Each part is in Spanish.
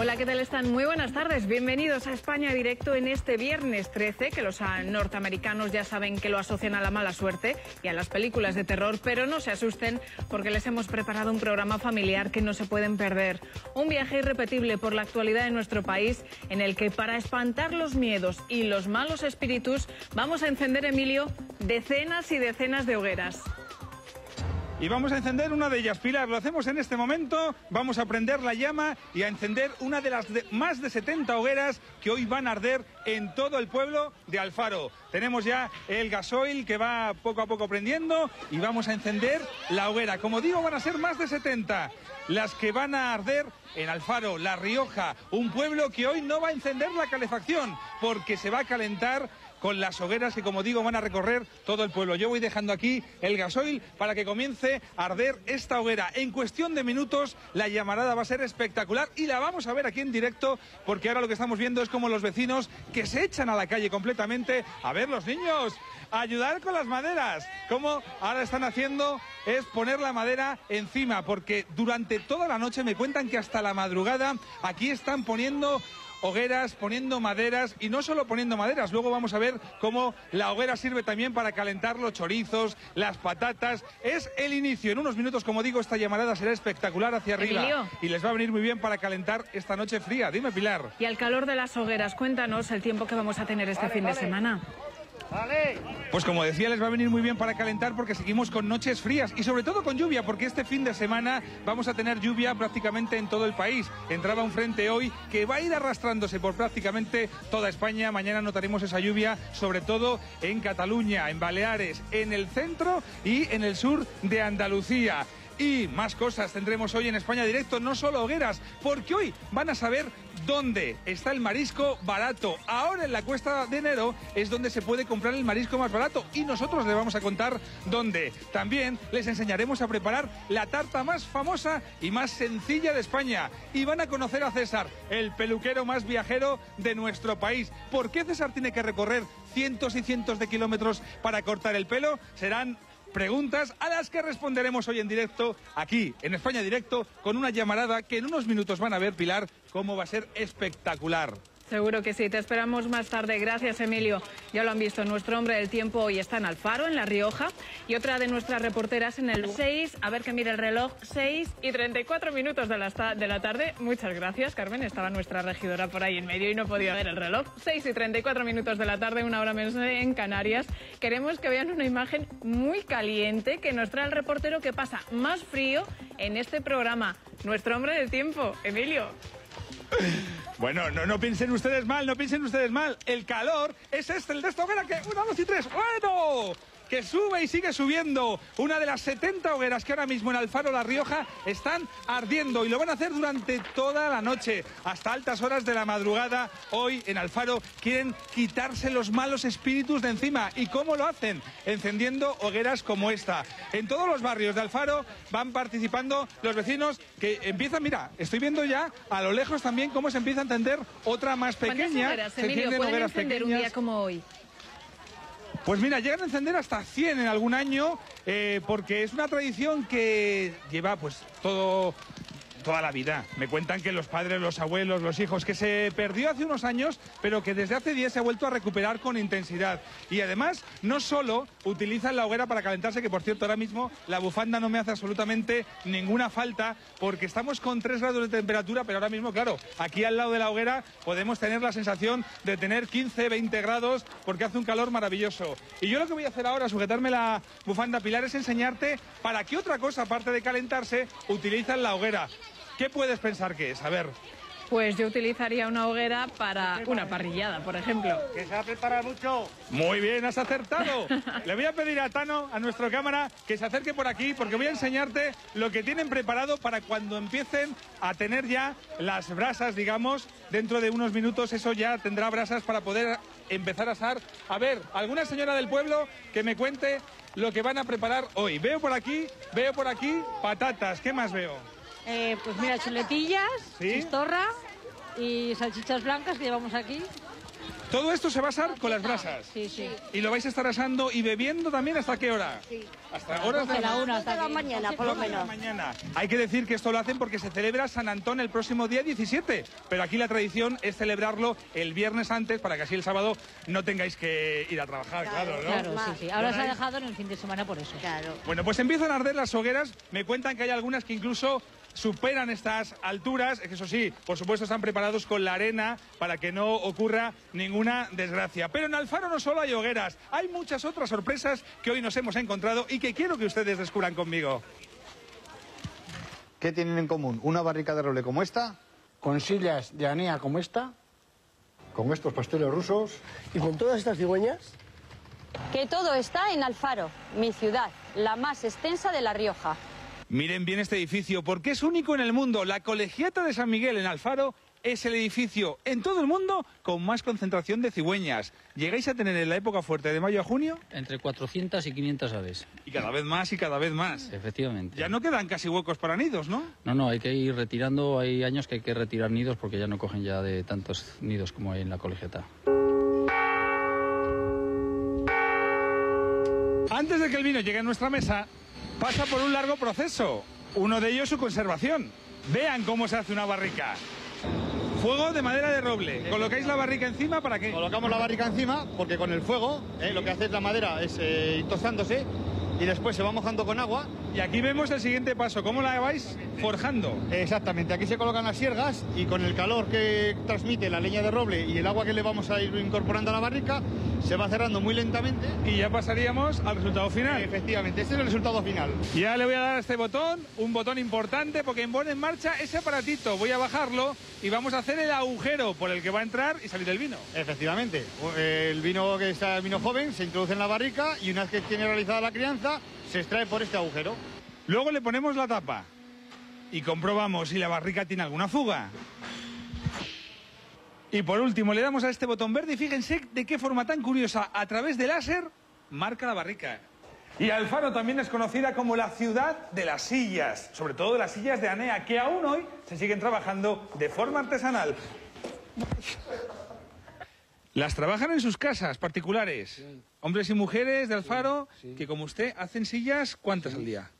Hola, ¿qué tal están? Muy buenas tardes. Bienvenidos a España Directo en este viernes 13, que los norteamericanos ya saben que lo asocian a la mala suerte y a las películas de terror, pero no se asusten porque les hemos preparado un programa familiar que no se pueden perder. Un viaje irrepetible por la actualidad de nuestro país en el que para espantar los miedos y los malos espíritus vamos a encender, Emilio, decenas y decenas de hogueras. Y vamos a encender una de ellas, Pilar. Lo hacemos en este momento. Vamos a prender la llama y a encender una de las más de 70 hogueras que hoy van a arder en todo el pueblo de Alfaro. Tenemos ya el gasoil que va poco a poco prendiendo y vamos a encender la hoguera. Como digo, van a ser más de 70 las que van a arder en Alfaro, La Rioja, un pueblo que hoy no va a encender la calefacción porque se va a calentar con las hogueras que, como digo, van a recorrer todo el pueblo. Yo voy dejando aquí el gasoil para que comience a arder esta hoguera. En cuestión de minutos la llamarada va a ser espectacular y la vamos a ver aquí en directo porque ahora lo que estamos viendo es como los vecinos que se echan a la calle completamente. A ver, los niños, a ayudar con las maderas. Como ahora están haciendo es poner la madera encima porque durante toda la noche me cuentan que hasta la madrugada aquí están poniendo hogueras, poniendo maderas y no solo poniendo maderas, luego vamos a ver cómo la hoguera sirve también para calentar los chorizos, las patatas. Es el inicio, en unos minutos, como digo, esta llamarada será espectacular hacia arriba. Emilio. Y les va a venir muy bien para calentar esta noche fría. Dime, Pilar. Y al calor de las hogueras, cuéntanos el tiempo que vamos a tener este fin de semana. Pues como decía, les va a venir muy bien para calentar porque seguimos con noches frías y sobre todo con lluvia, porque este fin de semana vamos a tener lluvia prácticamente en todo el país. Entraba un frente hoy que va a ir arrastrándose por prácticamente toda España. Mañana notaremos esa lluvia, sobre todo en Cataluña, en Baleares, en el centro y en el sur de Andalucía. Y más cosas tendremos hoy en España Directo, no solo hogueras, porque hoy van a saber dónde está el marisco barato. Ahora en la Cuesta de Enero es donde se puede comprar el marisco más barato y nosotros les vamos a contar dónde. También les enseñaremos a preparar la tarta más famosa y más sencilla de España. Y van a conocer a César, el peluquero más viajero de nuestro país. ¿Por qué César tiene que recorrer cientos y cientos de kilómetros para cortar el pelo? Serán preguntas a las que responderemos hoy en directo, aquí en España Directo, con una llamarada que en unos minutos van a ver, Pilar, cómo va a ser espectacular. Seguro que sí, te esperamos más tarde. Gracias, Emilio. Ya lo han visto, nuestro hombre del tiempo hoy está en Alfaro, en La Rioja, y otra de nuestras reporteras en el 6, a ver que mire el reloj, 6:34 de la tarde. Muchas gracias, Carmen, estaba nuestra regidora por ahí en medio y no podía ver el reloj. 6:34 de la tarde, una hora menos en Canarias. Queremos que vean una imagen muy caliente que nos trae el reportero que pasa más frío en este programa. Nuestro hombre del tiempo, Emilio. Bueno, no piensen ustedes mal, no piensen ustedes mal. El calor es el de esta hoguera que... 1, 2 y 3. ¡Bueno! Que sube y sigue subiendo. Una de las 70 hogueras que ahora mismo en Alfaro, La Rioja, están ardiendo y lo van a hacer durante toda la noche, hasta altas horas de la madrugada. Hoy en Alfaro quieren quitarse los malos espíritus de encima. ¿Y cómo lo hacen? Encendiendo hogueras como esta. En todos los barrios de Alfaro van participando los vecinos que empiezan, mira, estoy viendo ya a lo lejos también cómo se empieza a encender otra más pequeña. ¿Cuántas hogueras, Emilio, pueden encender un día como hoy? Pues mira, llegan a encender hasta 100 en algún año, porque es una tradición que lleva pues toda la vida. Me cuentan que los padres, los abuelos, los hijos, que se perdió hace unos años, pero que desde hace 10 se ha vuelto a recuperar con intensidad. Y además, no solo utilizan la hoguera para calentarse, que por cierto ahora mismo la bufanda no me hace absolutamente ninguna falta, porque estamos con 3 grados de temperatura, pero ahora mismo, claro, aquí al lado de la hoguera podemos tener la sensación de tener 15, 20 grados, porque hace un calor maravilloso. Y yo lo que voy a hacer ahora, sujetarme la bufanda, Pilar, es enseñarte para qué otra cosa, aparte de calentarse, utilizan la hoguera. ¿Qué puedes pensar que es? A ver. Pues yo utilizaría una hoguera para una parrillada, por ejemplo. Que se va a preparar mucho. Muy bien, has acertado. Le voy a pedir a Tano, a nuestro cámara, que se acerque por aquí porque voy a enseñarte lo que tienen preparado para cuando empiecen a tener ya las brasas, digamos, dentro de unos minutos eso ya tendrá brasas para poder empezar a asar. A ver, alguna señora del pueblo que me cuente lo que van a preparar hoy. Veo por aquí patatas. ¿Qué más veo? Pues mira, chuletillas, ¿Sí? chistorra y salchichas blancas que llevamos aquí. Todo esto se va a asar con las brasas. Sí, sí. Y lo vais a estar asando y bebiendo también, ¿hasta qué hora? Sí. Hasta horas de la una, hasta la mañana, por lo 12 de la menos. mañana. Hay que decir que esto lo hacen porque se celebra San Antón el próximo día 17, pero aquí la tradición es celebrarlo el viernes antes para que así el sábado no tengáis que ir a trabajar, claro, ¿no? Claro, sí, sí. Ahora se ha dejado en el fin de semana por eso. Claro. Bueno, pues empiezan a arder las hogueras. Me cuentan que hay algunas que incluso superan estas alturas. Eso sí, por supuesto están preparados con la arena para que no ocurra ninguna desgracia. Pero en Alfaro no solo hay hogueras, hay muchas otras sorpresas que hoy nos hemos encontrado y que quiero que ustedes descubran conmigo. ¿Qué tienen en común? ¿Una barrica de roble como esta? Con sillas de anea como esta. Con estos pasteles rusos. ¿Y con todas estas cigüeñas? Que todo está en Alfaro, mi ciudad, la más extensa de La Rioja. Miren bien este edificio, porque es único en el mundo. La Colegiata de San Miguel en Alfaro es el edificio en todo el mundo con más concentración de cigüeñas. ¿Llegáis a tener en la época fuerte de mayo a junio? Entre 400 y 500 aves. Y cada vez más y cada vez más. Efectivamente. Ya no quedan casi huecos para nidos, ¿no? No, hay que ir retirando. Hay años que hay que retirar nidos porque ya no cogen ya de tantos nidos como hay en la colegiata. Antes de que el vino llegue a nuestra mesa, pasa por un largo proceso. Uno de ellos su conservación. Vean cómo se hace una barrica. Fuego de madera de roble. ¿Colocáis la barrica encima para qué? Colocamos la barrica encima porque con el fuego lo que hace la madera es ir tostándose y después se va mojando con agua. Y aquí vemos el siguiente paso. ¿Cómo la vais forjando? Exactamente, aquí se colocan las siergas y con el calor que transmite la leña de roble y el agua que le vamos a ir incorporando a la barrica, se va cerrando muy lentamente. Y ya pasaríamos al resultado final. Efectivamente, este es el resultado final. Ya le voy a dar a este botón, un botón importante porque pone en marcha ese aparatito. Voy a bajarlo y vamos a hacer el agujero por el que va a entrar y salir el vino. Efectivamente, el vino que está el vino joven se introduce en la barrica y una vez que tiene realizada la crianza, se extrae por este agujero. Luego le ponemos la tapa y comprobamos si la barrica tiene alguna fuga. Y por último le damos a este botón verde y fíjense de qué forma tan curiosa, a través de láser, marca la barrica. Y Alfaro también es conocida como la ciudad de las sillas, sobre todo de las sillas de anea, que aún hoy se siguen trabajando de forma artesanal. Las trabajan en sus casas particulares. Sí. Hombres y mujeres de Alfaro, sí, que como usted hacen sillas, ¿cuántas al día?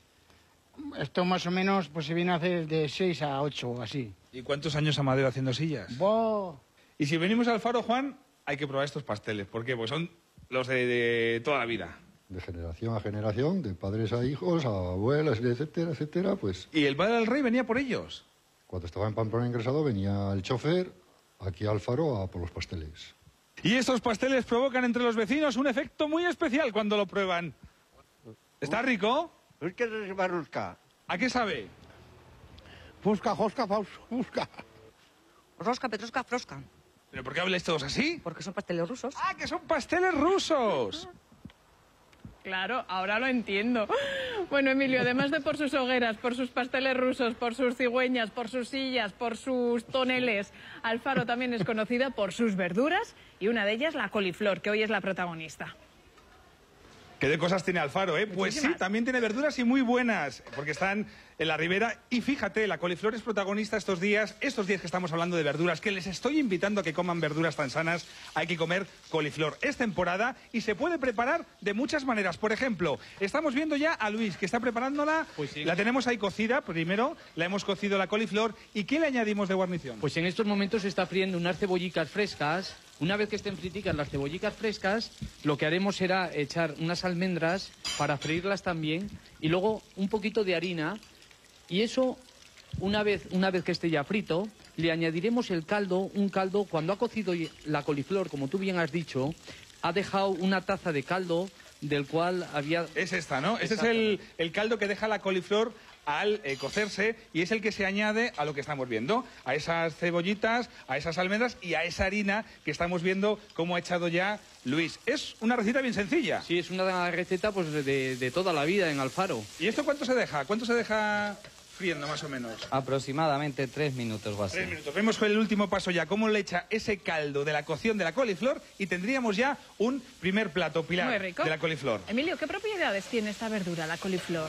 Esto más o menos pues se viene a hacer de 6 a 8, así. ¿Y cuántos años Amadeo haciendo sillas? ¡Boh! Y si venimos a Alfaro, Juan, hay que probar estos pasteles. ¿Por qué? Pues son los de toda la vida. De generación a generación, de padres a hijos, a abuelas, etcétera, etcétera, pues... ¿Y el padre del rey venía por ellos? Cuando estaba en Pamplona ingresado venía el chofer aquí a Alfaro a por los pasteles. Y estos pasteles provocan entre los vecinos un efecto muy especial cuando lo prueban. ¿Está rico? ¿A qué sabe? Fusca, josca, fusca. Rosca, petrosca, frosca. ¿Pero por qué habláis todos así? Porque son pasteles rusos. ¡Ah, que son pasteles rusos! Claro, ahora lo entiendo. Bueno, Emilio, además de por sus hogueras, por sus pasteles rusos, por sus cigüeñas, por sus sillas, por sus toneles, Alfaro también es conocida por sus verduras y una de ellas la coliflor, que hoy es la protagonista. ¿Qué de cosas tiene Alfaro, eh? Pues sí, también tiene verduras y muy buenas, porque están en la ribera. Y fíjate, la coliflor es protagonista estos días que estamos hablando de verduras, que les estoy invitando a que coman verduras tan sanas. Hay que comer coliflor. Es temporada y se puede preparar de muchas maneras. Por ejemplo, estamos viendo ya a Luis, que está preparándola. Pues sí. La tenemos ahí cocida, primero, la hemos cocido la coliflor. ¿Y qué le añadimos de guarnición? Pues en estos momentos se está friendo unas cebollicas frescas. Una vez que estén friticas las cebollicas frescas, lo que haremos será echar unas almendras para freírlas también y luego un poquito de harina y eso, una vez que esté ya frito, le añadiremos el caldo, un caldo, cuando ha cocido la coliflor, como tú bien has dicho, ha dejado una taza de caldo del cual había... Es esta, ¿no? Este es el caldo que deja la coliflor al cocerse y es el que se añade a lo que estamos viendo, a esas cebollitas, a esas almendras y a esa harina que estamos viendo cómo ha echado ya Luis. Es una receta bien sencilla. Sí, es una receta pues de toda la vida en Alfaro. ¿Y esto cuánto se deja? ¿Cuánto se deja friendo más o menos? Aproximadamente 3 minutos va a ser. 3 minutos. Vemos con el último paso ya cómo le echa ese caldo de la cocción de la coliflor y tendríamos ya un primer plato, Pilar, muy rico, de la coliflor. Emilio, ¿qué propiedades tiene esta verdura, la coliflor?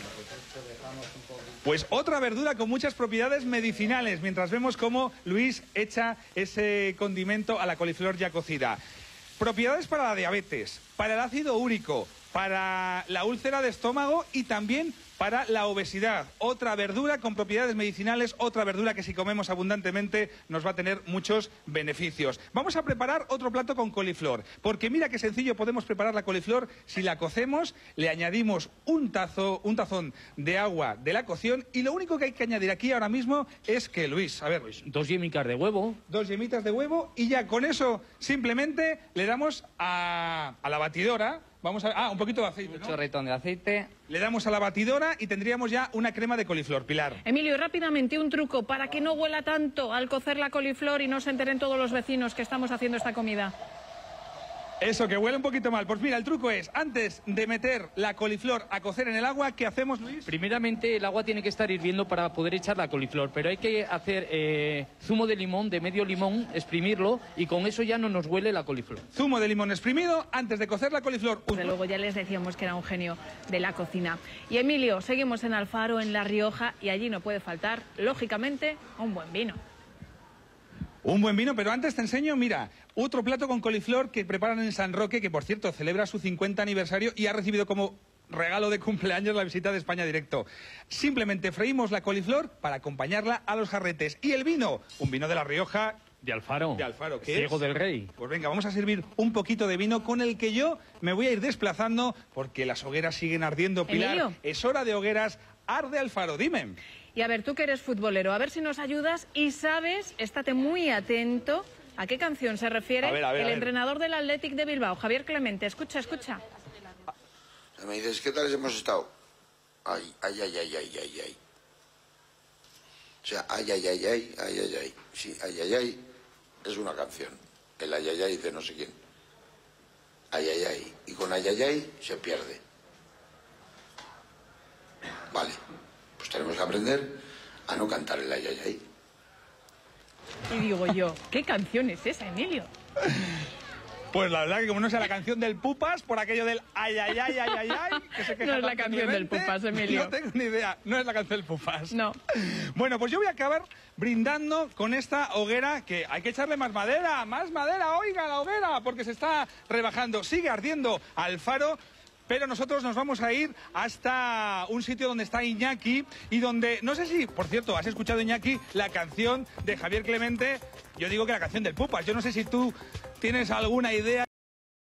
Pues otra verdura con muchas propiedades medicinales, mientras vemos cómo Luis echa ese condimento a la coliflor ya cocida. Propiedades para la diabetes, para el ácido úrico, para la úlcera de estómago y también para la obesidad. Otra verdura con propiedades medicinales, otra verdura que si comemos abundantemente nos va a tener muchos beneficios. Vamos a preparar otro plato con coliflor, porque mira qué sencillo podemos preparar la coliflor si la cocemos, le añadimos un tazón de agua de la cocción y lo único que hay que añadir aquí ahora mismo es que, Luis, a ver... Pues 2 yemitas de huevo. 2 yemitas de huevo y ya con eso simplemente le damos a la batidora. Vamos a... un poquito de aceite, ¿no? Un chorritón de aceite. Le damos a la batidora y tendríamos ya una crema de coliflor, Pilar. Emilio, rápidamente un truco para que no huela tanto al cocer la coliflor y no se enteren todos los vecinos que estamos haciendo esta comida. Eso, que huele un poquito mal. Pues mira, el truco es, antes de meter la coliflor a cocer en el agua, ¿qué hacemos, Luis? Primeramente, el agua tiene que estar hirviendo para poder echar la coliflor, pero hay que hacer zumo de limón, de medio limón, exprimirlo, y con eso ya no nos huele la coliflor. Zumo de limón exprimido antes de cocer la coliflor. Desde luego ya les decíamos que era un genio de la cocina. Y Emilio, seguimos en Alfaro, en La Rioja, y allí no puede faltar, lógicamente, un buen vino. Un buen vino, pero antes te enseño, mira, otro plato con coliflor que preparan en San Roque, que por cierto celebra su 50 aniversario y ha recibido como regalo de cumpleaños la visita de España Directo. Simplemente freímos la coliflor para acompañarla a los jarretes. Y el vino, un vino de La Rioja... De Alfaro. De Alfaro, ¿qué Ciego es? del Rey. Pues venga, vamos a servir un poquito de vino con el que yo me voy a ir desplazando porque las hogueras siguen ardiendo, Pilar. Emilio. Es hora de hogueras, arde Alfaro, dime. Y a ver, tú que eres futbolero, a ver si nos ayudas y sabes, estate muy atento, a qué canción se refiere el entrenador del Athletic de Bilbao, Javier Clemente. Escucha, escucha. Me dices, ¿qué tal hemos estado? Ay, ay, ay, ay, ay, ay, ay. O sea, ay, ay, ay, ay, ay, ay, ay. Sí, ay, ay, ay es una canción. El ay, ay, ay de no sé quién. Ay, ay, ay. Y con ay, ay, ay se pierde. Vale. Pues tenemos que aprender a no cantar el ay, ay, ay. Y digo yo, ¿qué canción es esa, Emilio? Pues la verdad que como no sea la canción del Pupas, por aquello del ay, ay, ay, ay, ay, ay, que se queja No es la tanto canción del Clemente, Pupas, Emilio. No tengo ni idea, no es la canción del Pupas. No. Bueno, pues yo voy a acabar brindando con esta hoguera que hay que echarle más madera, oiga, la hoguera, porque se está rebajando. Sigue ardiendo Alfaro. Pero nosotros nos vamos a ir hasta un sitio donde está Iñaki y donde, no sé si, por cierto, has escuchado, Iñaki, la canción de Javier Clemente. Yo digo que la canción del Pupas. Yo no sé si tú tienes alguna idea.